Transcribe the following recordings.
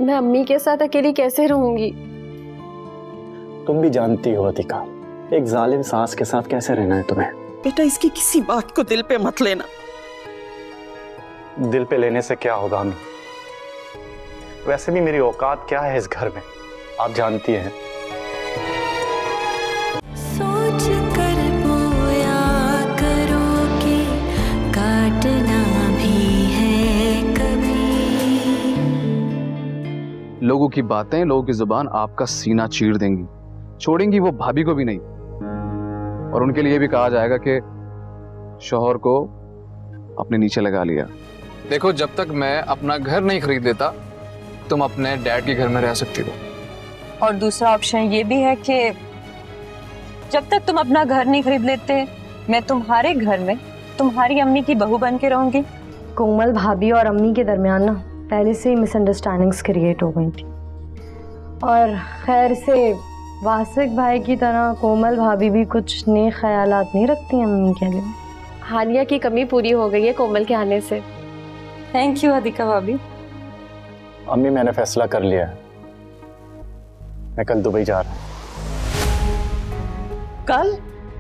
मैं अम्मी के साथ अकेली कैसे रहूंगी? तुम भी जानती हो अतिका, एक जालिम सास के साथ कैसे रहना है तुम्हें। बेटा इसकी किसी बात को दिल पे मत लेना। दिल पे लेने से क्या होगा अम्मी? वैसे भी मेरी औकात क्या है इस घर में, आप जानती हैं। सोच कर बोया करो कि काटना भी है कभी। लोगों की बातें, लोगों की जुबान आपका सीना चीर देंगी, छोड़ेंगी वो भाभी को भी नहीं। और उनके लिए भी कहा जाएगा कि शौहर को अपने नीचे लगा लिया। देखो, जब तक मैं अपना घर नहीं खरीद देता तुम अपने डैड के घर में रह सकती हो। और दूसरा ऑप्शन ये भी है कि जब तक तुम अपना घर नहीं खरीद लेते मैं तुम्हारे घर में तुम्हारी अम्मी की बहू बन के रहूंगी। कोमल भाभी और अम्मी के दरमियान ना पहले से ही मिसअंडरस्टैंडिंग्स क्रिएट हो गई थी। और खैर से वासिक भाई की तरह कोमल भाभी भी कुछ नए ख्यालात नहीं रखती अम्मी के लिए। हानिया की कमी पूरी हो गई है कोमल के आने से। थैंक यू अधिका भाभी। अम्मी मैंने फैसला कर लिया है, मैं कल दुबई जा रहा हूँ। कल?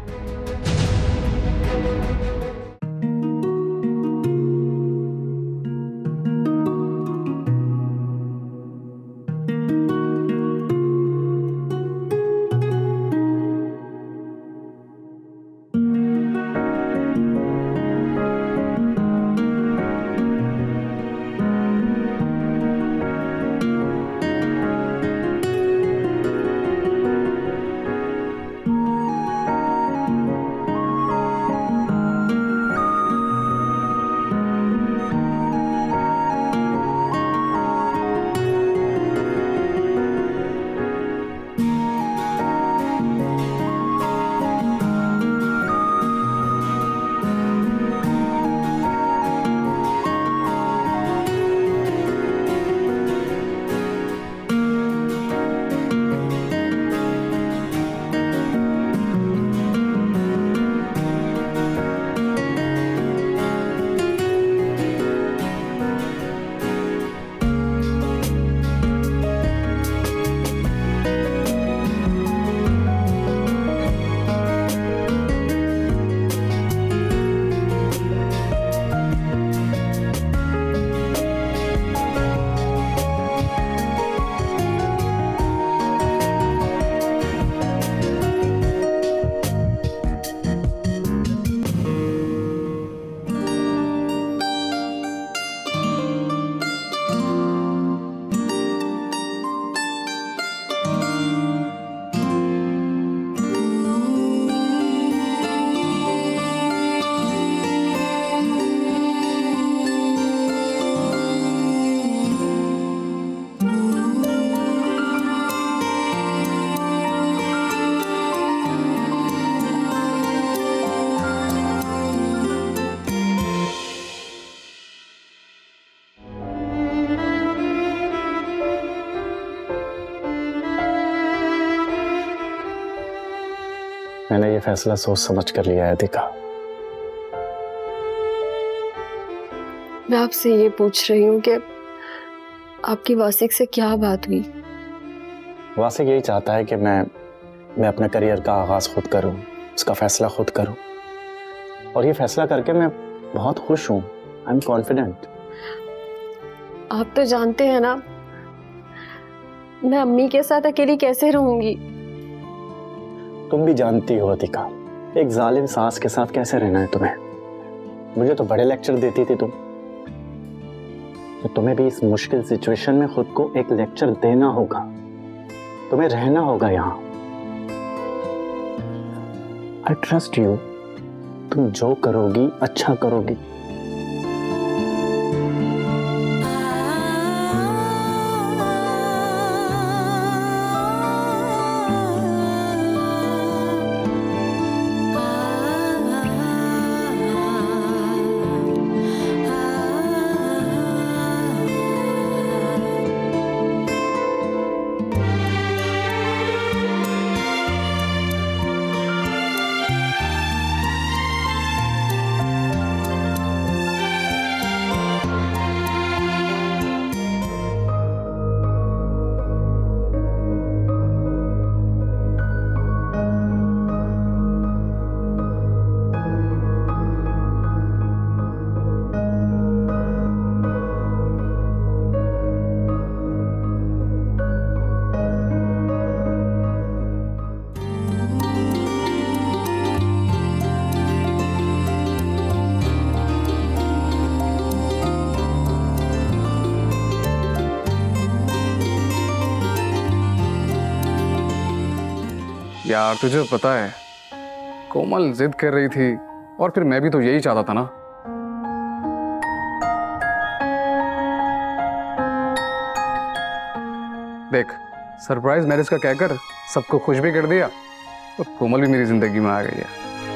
मैंने ये फैसला सोच समझ कर लिया है अधिका। मैं आपसे ये पूछ रही हूँ कि आपकी वासिक से क्या बात हुई? वासिक यही चाहता है कि मैं अपने करियर का आगाज खुद करूं, उसका फैसला खुद करूं। और ये फैसला करके मैं बहुत खुश हूं। I am confident. आप तो जानते हैं ना मैं अम्मी के साथ अकेली कैसे रहूंगी। तुम भी जानती हो अतिका, एक जालिम सास के साथ कैसे रहना है तुम्हें। मुझे तो बड़े लेक्चर देती थी तुम, तो तुम्हें भी इस मुश्किल सिचुएशन में खुद को एक लेक्चर देना होगा। तुम्हें रहना होगा यहाँ। आई ट्रस्ट यू, तुम जो करोगी अच्छा करोगी। यार तुझे पता है कोमल जिद कर रही थी और फिर मैं भी तो यही चाहता था ना। देख सरप्राइज मैरिज का कहकर सबको खुश भी कर दिया और कोमल भी मेरी जिंदगी में आ गई है।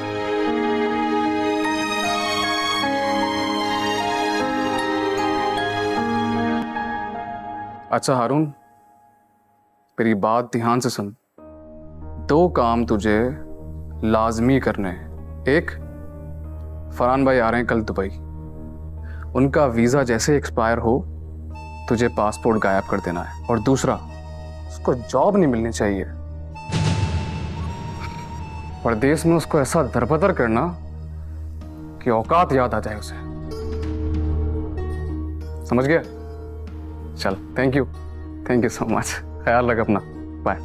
अच्छा हारून, मेरी बात ध्यान से सुन। 2 काम तुझे लाजमी करने हैं। एक, फरहान भाई आ रहे हैं कल दुबई। उनका वीजा जैसे एक्सपायर हो तुझे पासपोर्ट गायब कर देना है। और दूसरा, उसको जॉब नहीं मिलनी चाहिए। परदेश में उसको ऐसा दरबदर करना कि औकात याद आ जाए उसे। समझ गया? चल, थैंक यू सो मच। ख्याल रख अपना। बाय।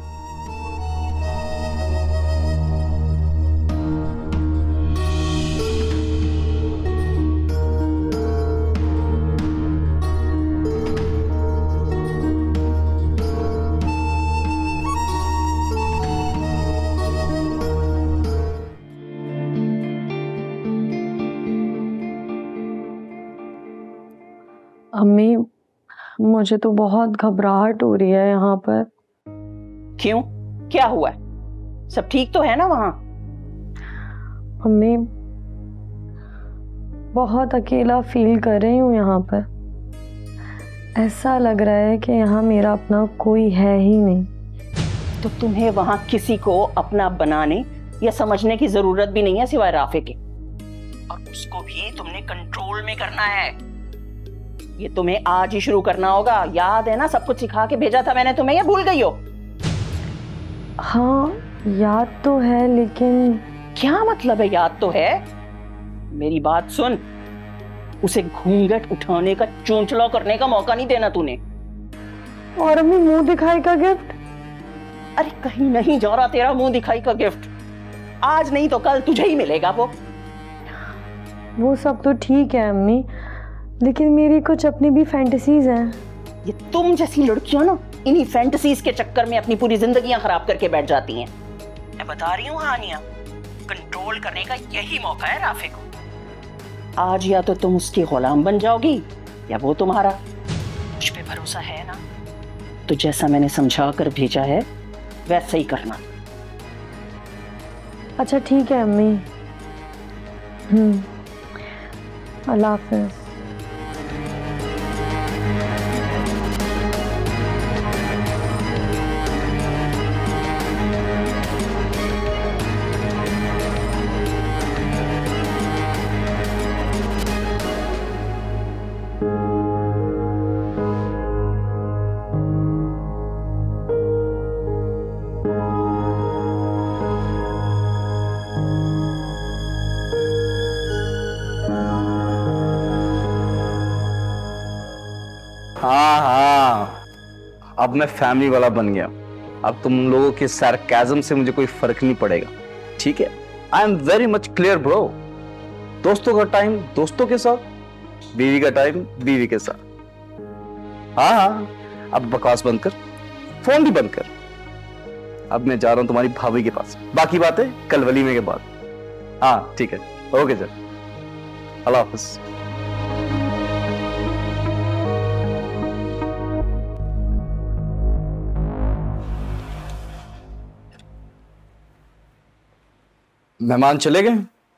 अम्मी, मुझे तो बहुत घबराहट हो रही है यहाँ पर। क्यों, क्या हुआ है? सब ठीक तो है ना वहां? अम्मी, बहुत अकेला फील कर रही हूँ यहाँ पर। ऐसा लग रहा है कि यहाँ मेरा अपना कोई है ही नहीं। तो तुम्हें वहां किसी को अपना बनाने या समझने की जरूरत भी नहीं है सिवाय राफे के। और उसको भी तुमने कंट्रोल में करना है। ये तुम्हें आज ही शुरू करना होगा। याद है ना, सब कुछ सिखा के भेजा था मैंने तुम्हें, या भूल गई हो? हाँ याद तो है, लेकिन क्या मतलब है याद तो है? मेरी बात सुन, उसे घूंघट उठाने का, चोंचला करने का मौका नहीं देना तूने। और अम्मी, मुंह दिखाई का गिफ्ट? अरे कहीं नहीं जा रहा तेरा मुंह दिखाई का गिफ्ट। आज नहीं तो कल तुझे ही मिलेगा वो सब तो ठीक है अम्मी, लेकिन मेरी कुछ अपनी भी फैंटेसीज हैं। ये तुम जैसी लड़कियां ना इन्हीं फैंटेसीज के चक्कर में अपनी पूरी जिंदगियां खराब करके बैठ जाती हैं। मैं बता रही हूँ हानिया, कंट्रोल करने का यही मौका है राफे को। आज या तो तुम उसकी गुलाम बन जाओगी या वो तुम्हारा। मुझ पे भरोसा है ना? तो जैसा मैंने समझा कर भेजा है वैसा ही करना। अच्छा ठीक है अम्मी। अल्लाह हाफ़िज़। हाँ, अब मैं फैमिली वाला बन गया। अब तुम लोगों के सरकाज़म से मुझे कोई फर्क नहीं पड़ेगा, ठीक है? I am very much clear bro. दोस्तों का टाइम दोस्तों के साथ, बीवी का टाइम बीवी के साथ। हाँ, अब बकवास बंद कर, फोन भी बंद कर। अब मैं जा रहा हूं तुम्हारी भाभी के पास। बाकी बातें कल वलीमे के बाद। हाँ ठीक है, ओके सर, अल्लाह हाफ़िज़। मेहमान चले गए?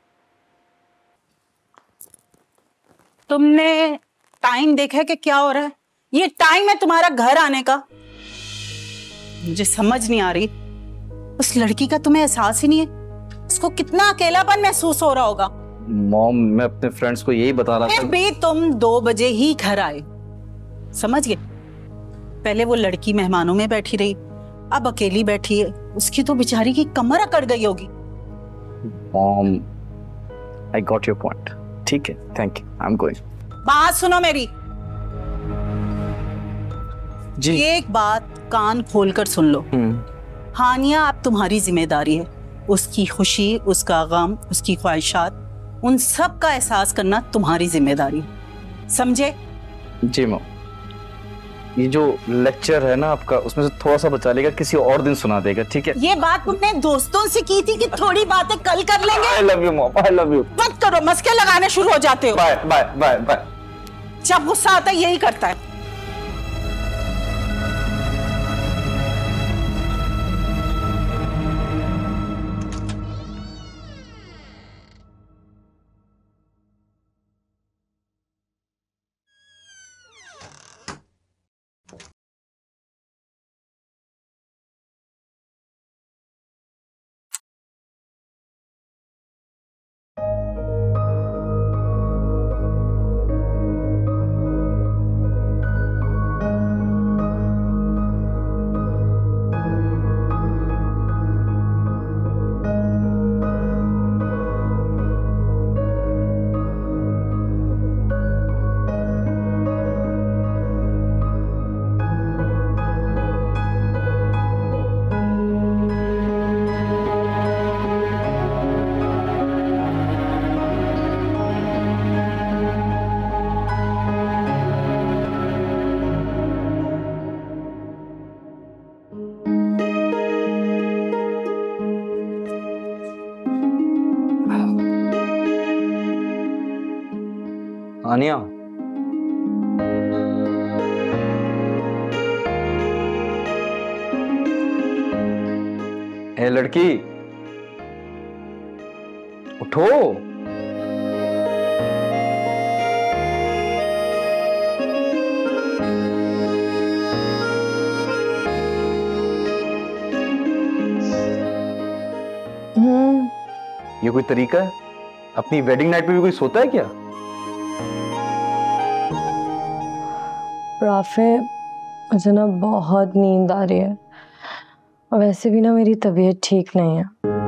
तुमने टाइम देखा है कि क्या हो रहा है? ये टाइम है तुम्हारा घर आने का। मुझे समझ नहीं आ रही, उस लड़की का तुम्हें एहसास ही नहीं है। उसको कितना अकेलापन महसूस हो रहा होगा। मॉम, मैं अपने फ्रेंड्स को यही बता रहा था। फिर भी तुम 2 बजे ही घर आए, समझ गए? पहले वो लड़की मेहमानों में बैठी रही, अब अकेली बैठी है। उसकी तो बेचारी की कमर अकड़ गई होगी। Mom, I got your point. ठीक है, thank you, I am going. बात सुनो मेरी जी। एक बात कान खोलकर सुन लो। हानिया अब तुम्हारी जिम्मेदारी है। उसकी खुशी, उसका गम, उसकी ख्वाहिशात, उन सब का एहसास करना तुम्हारी जिम्मेदारी है, समझे? जी मॉम। ये जो लेक्चर है ना आपका, उसमें से थोड़ा सा बचा लेगा, किसी और दिन सुना देगा, ठीक है? ये बात तुमने दोस्तों से की थी कि थोड़ी बातें कल कर लेंगे। I love you mom, I love you. मत करो, मस्के लगाने शुरू हो जाते हो। Bye bye bye bye. जब गुस्सा आता है यही करता है। आनिया, ए लड़की उठो। ये कोई तरीका है? अपनी वेडिंग नाइट पे भी कोई सोता है क्या? राफे, मुझे ना बहुत नींद आ रही है और वैसे भी ना मेरी तबीयत ठीक नहीं है।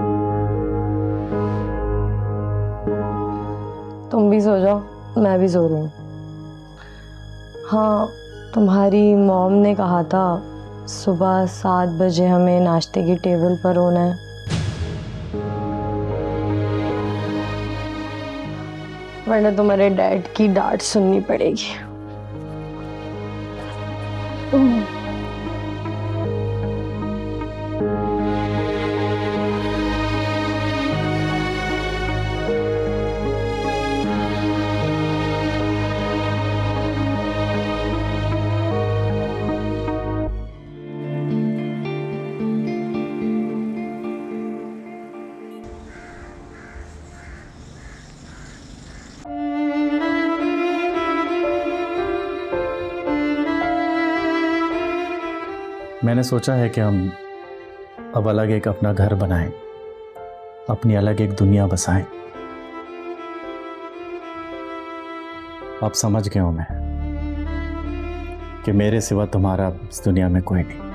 तुम भी सो जाओ, मैं भी सो रही हूँ। हाँ, तुम्हारी मॉम ने कहा था सुबह 7 बजे हमें नाश्ते की टेबल पर होना है। वरना तुम्हारे डैड की डांट सुननी पड़ेगी। मैंने सोचा है कि हम अब अलग एक अपना घर बनाएं, अपनी अलग एक दुनिया बसाएं। अब समझ गया हूं मैं कि मेरे सिवा तुम्हारा इस दुनिया में कोई नहीं।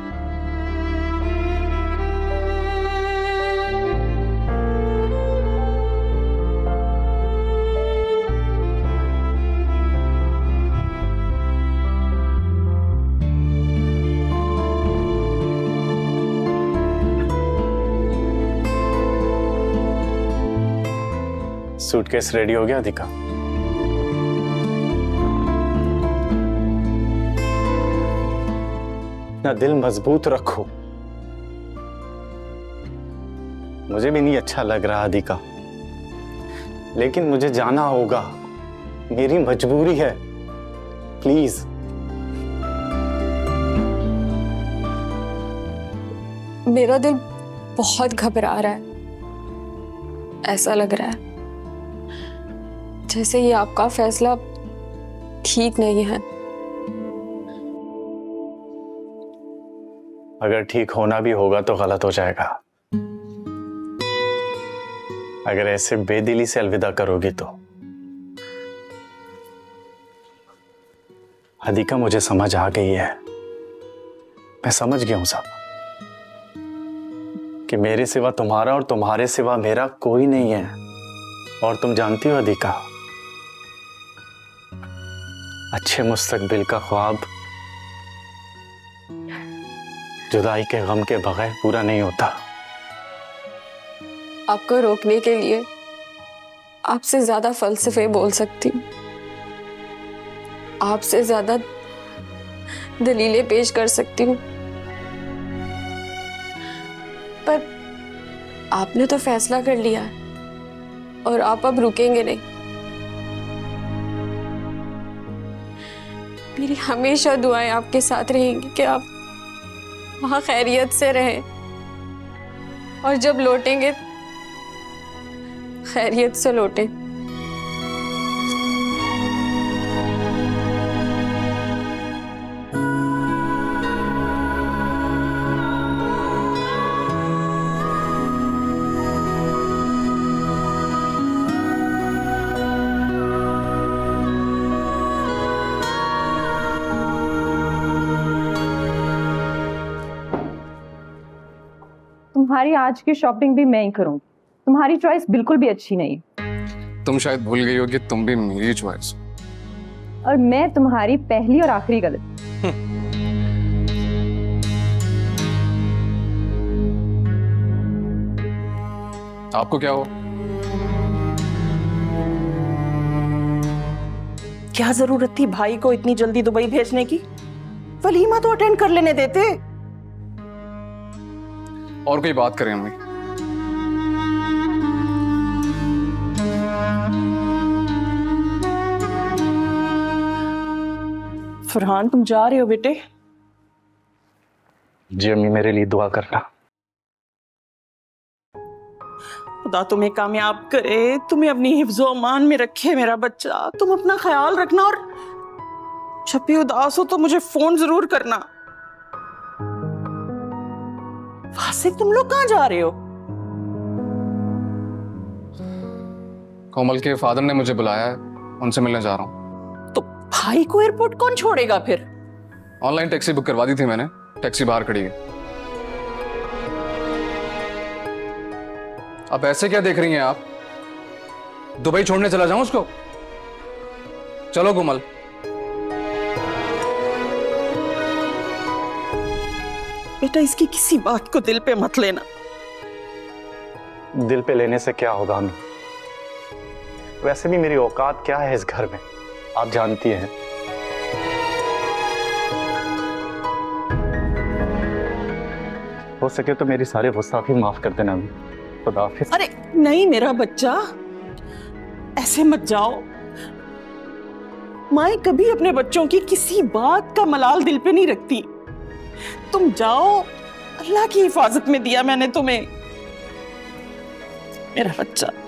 सूटकेस रेडी हो गया अधिका? ना दिल मजबूत रखो। मुझे भी नहीं अच्छा लग रहा अधिका, लेकिन मुझे जाना होगा, मेरी मजबूरी है। प्लीज। मेरा दिल बहुत घबरा रहा है। ऐसा लग रहा है जैसे ये आपका फैसला ठीक नहीं है। अगर ठीक होना भी होगा तो गलत हो जाएगा। अगर ऐसे बेदिली से अलविदा करोगी तो। अधिका, मुझे समझ आ गई है, मैं समझ गया हूं सब, कि मेरे सिवा तुम्हारा और तुम्हारे सिवा मेरा कोई नहीं है। और तुम जानती हो अधिका, अच्छे मुस्तकबिल का ख्वाब जुदाई के गम के बगैर पूरा नहीं होता। आपको रोकने के लिए आपसे ज्यादा फलसफे बोल सकती हूँ, आपसे ज्यादा दलीलें पेश कर सकती हूँ, पर आपने तो फैसला कर लिया है और आप अब रुकेंगे नहीं। मेरी हमेशा दुआएं आपके साथ रहेंगी कि आप वहां खैरियत से रहें और जब लौटेंगे खैरियत से लौटें। तुम्हारी आज की शॉपिंग भी मैं ही करूंगी। तुम्हारी चॉइस बिल्कुल भी अच्छी नहीं। तुम शायद भूल गई हो कि तुम भी मेरी चॉइस, और मैं तुम्हारी पहली और आखिरी गलती। आपको क्या हो? क्या जरूरत थी भाई को इतनी जल्दी दुबई भेजने की? वलीमा तो अटेंड कर लेने देते। और कोई बात करें अम्मी? फरहान, तुम जा रहे हो बेटे? जी अम्मी, मेरे लिए दुआ करना। खुदा तुम्हें कामयाब करे, तुम्हें अपनी हिफ्ज़ो अमान में रखे मेरा बच्चा। तुम अपना ख्याल रखना और जब भी उदास हो तो मुझे फोन जरूर करना। वासिक, तुम लोग कहाँ जा रहे हो? कोमल के फादर ने मुझे बुलाया है, उनसे मिलने जा रहा हूँ। तो भाई को एयरपोर्ट कौन छोड़ेगा फिर? ऑनलाइन टैक्सी बुक करवा दी थी मैंने, टैक्सी बाहर खड़ी है। अब ऐसे क्या देख रही हैं आप? दुबई छोड़ने चला जाऊं उसको? चलो कोमल। बेटा, इसकी किसी बात को दिल पे मत लेना। दिल पे लेने से क्या होगा अम्मी? वैसे भी मेरी औकात क्या है इस घर में, आप जानती हैं। हो सके तो मेरी सारे गुस्ताखी माफ कर देना अम्मी। खुदा हाफिज। अरे नहीं मेरा बच्चा, ऐसे मत जाओ। माए कभी अपने बच्चों की किसी बात का मलाल दिल पे नहीं रखती। तुम जाओ, अल्लाह की हिफाजत में दिया मैंने तुम्हें, मेरा बच्चा।